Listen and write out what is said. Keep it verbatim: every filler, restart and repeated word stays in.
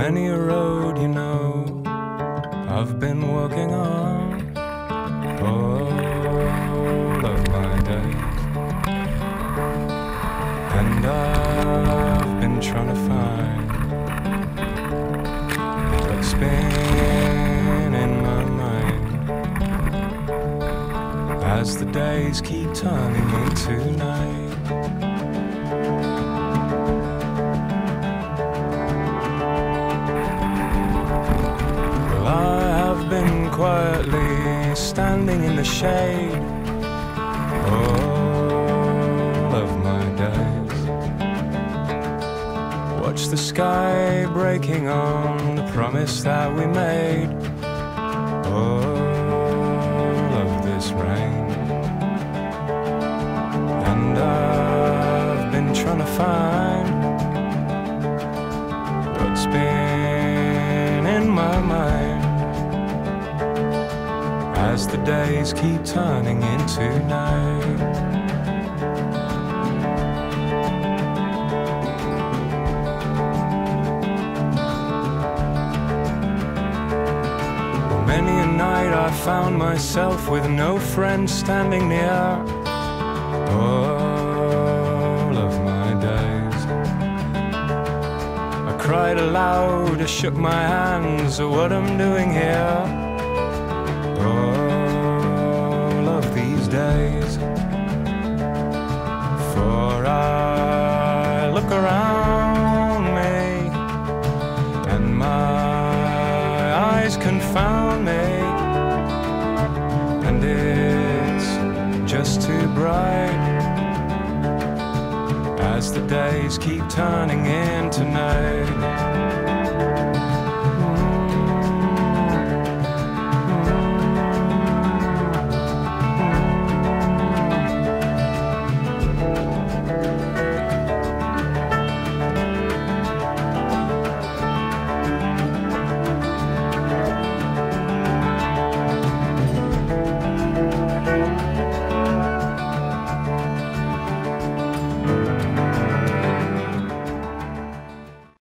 Many a road, you know, I've been walking on all of my days, and I've been trying to find what's been in my mind as the days keep turning into night. Quietly standing in the shade all of my days, watch the sky breaking on the promise that we made. All of this rain, and I've been trying to find what's been in my mind as the days keep turning into night. Well, many a night I found myself with no friend standing near. All of my days I cried aloud, I shook my hands at what I'm doing here. All of these days, for I look around me and my eyes confound me, and it's just too bright as the days keep turning into night.